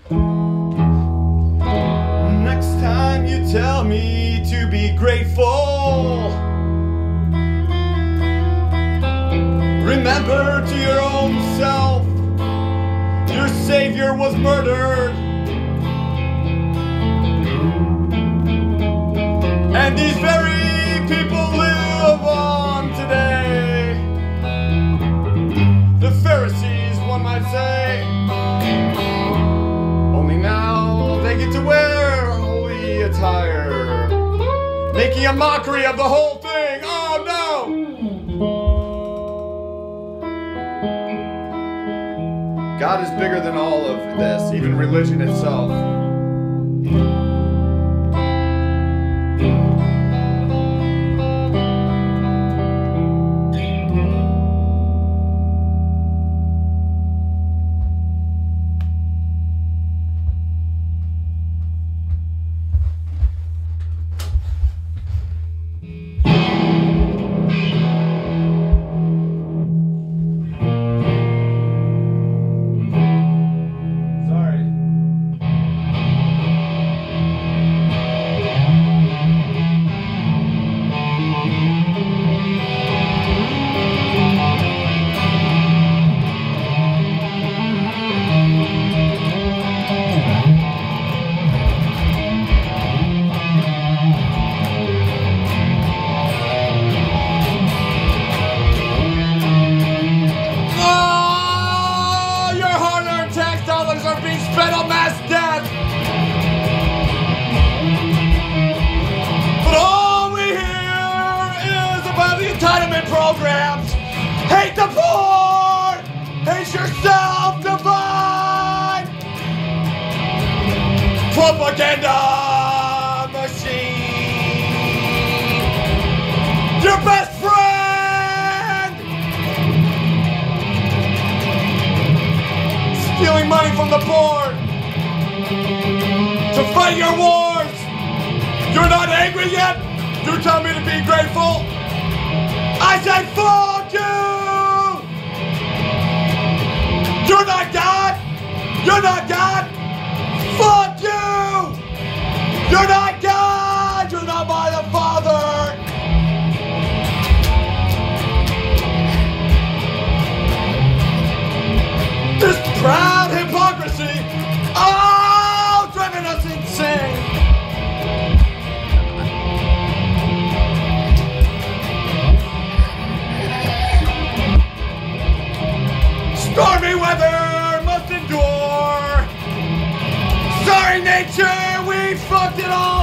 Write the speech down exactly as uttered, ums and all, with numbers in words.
Next time you tell me to be grateful, remember to your own self, your savior was murdered, and these very people live on today. The Pharisees, one might say, only now they get to wear holy attire, making a mockery of the whole thing. Oh no! God is bigger than all of this, even religion itself. Programs. Hate the poor! Hate yourself, divine! Propaganda machine! Your best friend! Stealing money from the poor to fight your wars! You're not angry yet? You tell me to be grateful? I say fuck you! You're not God! You're not God! Fuck you! You're not God! You're not my Father! This proud hypocrisy, oh, driving us insane! Stormy weather must endure. Sorry, nature, we fucked it all.